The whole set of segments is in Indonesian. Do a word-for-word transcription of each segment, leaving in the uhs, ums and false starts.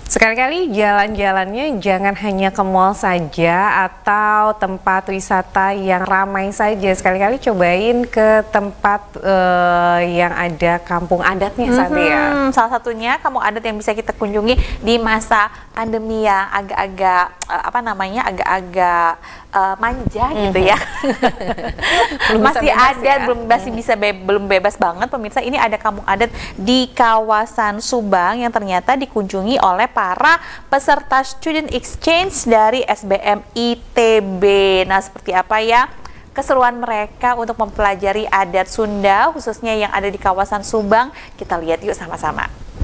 Sekali-kali jalan-jalannya jangan hanya ke mall saja atau tempat wisata yang ramai saja. Sekali-kali cobain ke tempat uh, yang ada kampung adatnya, mm-hmm. Sabi ya. Salah satunya kampung adat yang bisa kita kunjungi di masa pandemi yang agak-agak uh, apa namanya agak-agak uh, manja mm-hmm. gitu ya. belum masih ada, ya? belum masih bisa be belum bebas banget pemirsa. Ini ada kampung adat di kawasan Subang yang ternyata dikunjungi oleh para peserta student exchange dari S B M I T B. Nah, seperti apa ya keseruan mereka untuk mempelajari adat Sunda, khususnya yang ada di kawasan Subang? Kita lihat yuk sama-sama.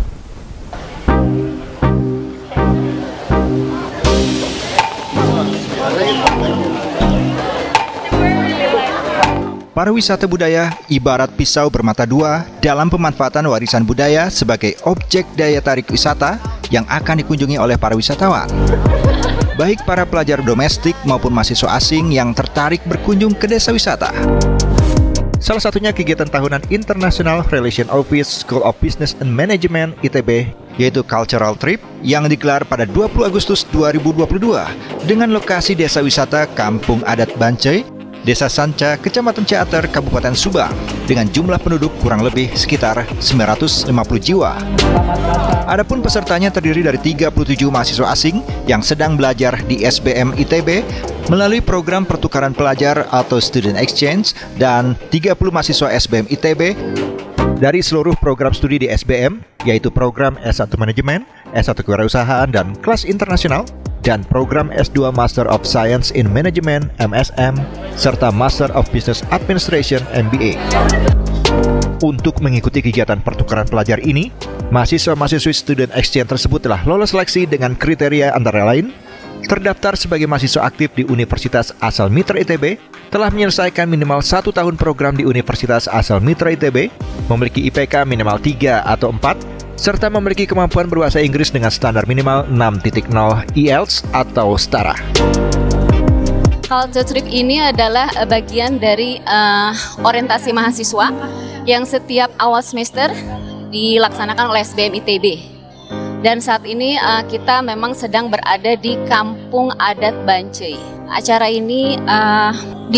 Pariwisata budaya ibarat pisau bermata dua dalam pemanfaatan warisan budaya sebagai objek daya tarik wisata yang akan dikunjungi oleh para wisatawan. Baik para pelajar domestik maupun mahasiswa asing yang tertarik berkunjung ke desa wisata. Salah satunya kegiatan tahunan International Relation Office School of Business and Management I T B, yaitu Cultural Trip yang digelar pada dua puluh Agustus dua ribu dua puluh dua dengan lokasi desa wisata Kampung Adat Bancai, Desa Sanca, Kecamatan Ciater, Kabupaten Subang, dengan jumlah penduduk kurang lebih sekitar sembilan ratus lima puluh jiwa. Adapun pesertanya terdiri dari tiga puluh tujuh mahasiswa asing yang sedang belajar di S B M I T B melalui program pertukaran pelajar atau student exchange, dan tiga puluh mahasiswa S B M I T B dari seluruh program studi di S B M, yaitu program S satu Manajemen, S satu Kewirausahaan dan Kelas Internasional, dan program S dua Master of Science in Management M S M, serta Master of Business Administration M B A. Untuk mengikuti kegiatan pertukaran pelajar ini, mahasiswa-mahasiswi student exchange tersebut telah lolos seleksi dengan kriteria antara lain terdaftar sebagai mahasiswa aktif di Universitas Asal Mitra I T B, telah menyelesaikan minimal satu tahun program di Universitas Asal Mitra I T B, memiliki I P K minimal tiga atau empat, serta memiliki kemampuan berbahasa Inggris dengan standar minimal enam titik nol I E L T S atau setara. Culture Trip ini adalah bagian dari uh, orientasi mahasiswa yang setiap awal semester dilaksanakan oleh S B M I T B. Dan saat ini uh, kita memang sedang berada di Kampung Adat Bancai. Acara ini uh,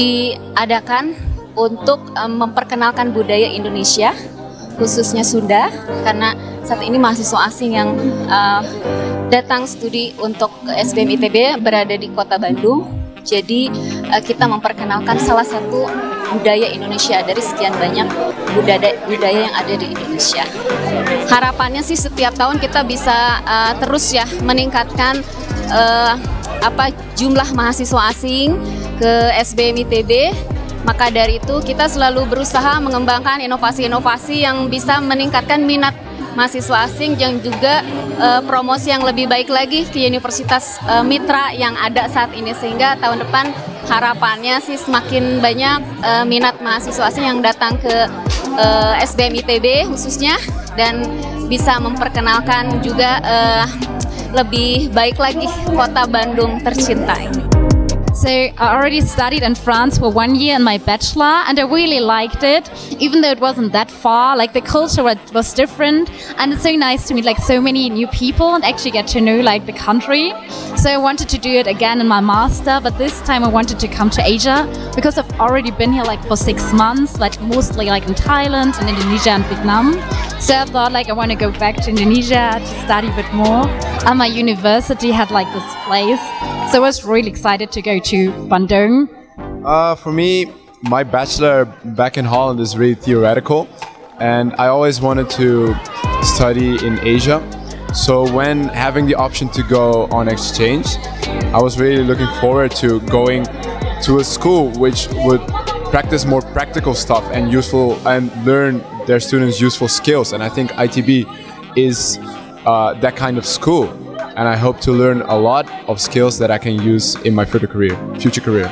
diadakan untuk uh, memperkenalkan budaya Indonesia, khususnya Sunda, karena saat ini mahasiswa asing yang uh, datang studi untuk S B M I T B berada di kota Bandung. Jadi uh, kita memperkenalkan salah satu budaya Indonesia dari sekian banyak budaya budaya yang ada di Indonesia. Harapannya sih setiap tahun kita bisa uh, terus ya meningkatkan uh, apa jumlah mahasiswa asing ke S B M I T B. Maka dari itu kita selalu berusaha mengembangkan inovasi-inovasi yang bisa meningkatkan minat mahasiswa asing dan juga uh, promosi yang lebih baik lagi ke Universitas uh, Mitra yang ada saat ini, sehingga tahun depan harapannya sih semakin banyak uh, minat mahasiswa asing yang datang ke uh, S B M I T B khususnya, dan bisa memperkenalkan juga uh, lebih baik lagi kota Bandung tercinta ini. So I already studied in France for one year in my bachelor, and I really liked it, even though it wasn't that far. Like the culture was different, and it's so nice to meet like so many new people and actually get to know like the country. So I wanted to do it again in my master, but this time I wanted to come to Asia because I've already been here like for six months, like mostly like in Thailand and Indonesia and Vietnam. So I thought like I want to go back to Indonesia to study a bit more. And my university had like this place, so I was really excited to go to Bandung. Uh, for me, my bachelor back in Holland is really theoretical, and I always wanted to study in Asia. So when having the option to go on exchange, I was really looking forward to going to a school which would practice more practical stuff and useful and learn their students useful skills. And I think I T B is uh, that kind of school. And I hope to learn a lot of skills that I can use in my future career. Future career.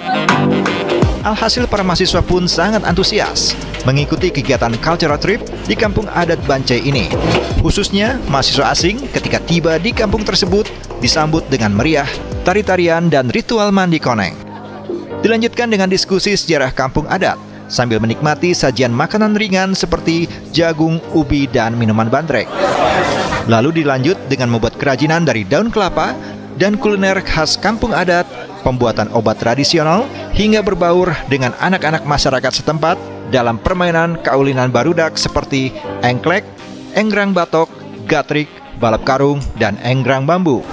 Alhasil para mahasiswa pun sangat antusias mengikuti kegiatan Cultural Trip di Kampung Adat Bancai ini. Khususnya mahasiswa asing ketika tiba di kampung tersebut disambut dengan meriah, tari-tarian dan ritual mandi koneng. Dilanjutkan dengan diskusi sejarah kampung adat sambil menikmati sajian makanan ringan seperti jagung, ubi, dan minuman bandrek. Lalu dilanjut dengan membuat kerajinan dari daun kelapa dan kuliner khas kampung adat, pembuatan obat tradisional, hingga berbaur dengan anak-anak masyarakat setempat dalam permainan kaulinan barudak seperti engklek, enggrang batok, gatrik, balap karung, dan enggrang bambu.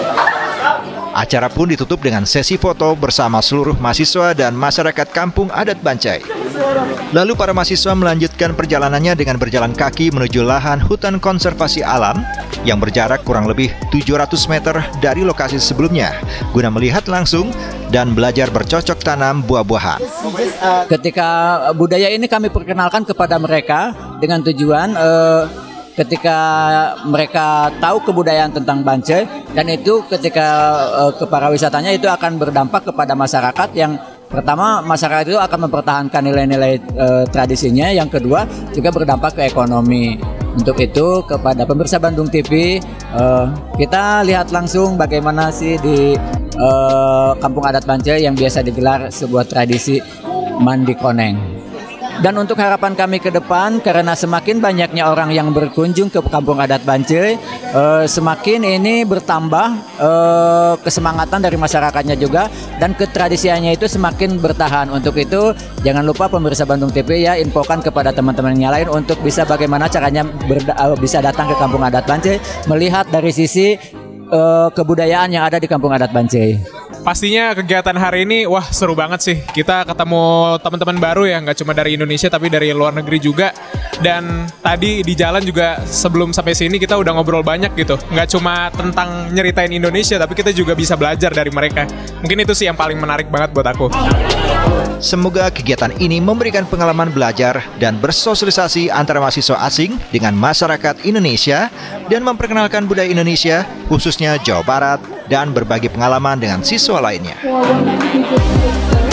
Acara pun ditutup dengan sesi foto bersama seluruh mahasiswa dan masyarakat kampung adat Bancai. Lalu para mahasiswa melanjutkan perjalanannya dengan berjalan kaki menuju lahan hutan konservasi alam yang berjarak kurang lebih tujuh ratus meter dari lokasi sebelumnya, guna melihat langsung dan belajar bercocok tanam buah-buahan. Ketika budaya ini kami perkenalkan kepada mereka dengan tujuan eh, ketika mereka tahu kebudayaan tentang Bancai, dan itu ketika uh, ke para wisatanya itu akan berdampak kepada masyarakat. Yang pertama, masyarakat itu akan mempertahankan nilai-nilai uh, tradisinya. Yang kedua, juga berdampak ke ekonomi. Untuk itu, kepada pemirsa Bandung T V, uh, kita lihat langsung bagaimana sih di uh, Kampung Adat Bancai yang biasa digelar sebuah tradisi mandi koneng. Dan untuk harapan kami ke depan, karena semakin banyaknya orang yang berkunjung ke Kampung Adat Bancai, eh, semakin ini bertambah eh, kesemangatan dari masyarakatnya juga, dan ketradisiannya itu semakin bertahan. Untuk itu, jangan lupa pemirsa Bandung T V ya, infokan kepada teman-teman yang lain untuk bisa bagaimana caranya berda- bisa datang ke Kampung Adat Bancai, melihat dari sisi eh, kebudayaan yang ada di Kampung Adat Bancai. Pastinya kegiatan hari ini wah seru banget sih. Kita ketemu teman-teman baru ya, nggak cuma dari Indonesia tapi dari luar negeri juga. Dan tadi di jalan juga sebelum sampai sini kita udah ngobrol banyak gitu. Nggak cuma tentang nyeritain Indonesia tapi kita juga bisa belajar dari mereka. Mungkin itu sih yang paling menarik banget buat aku. Semoga kegiatan ini memberikan pengalaman belajar dan bersosialisasi antara mahasiswa asing dengan masyarakat Indonesia dan memperkenalkan budaya Indonesia, khususnya Jawa Barat, dan berbagi pengalaman dengan siswa lainnya.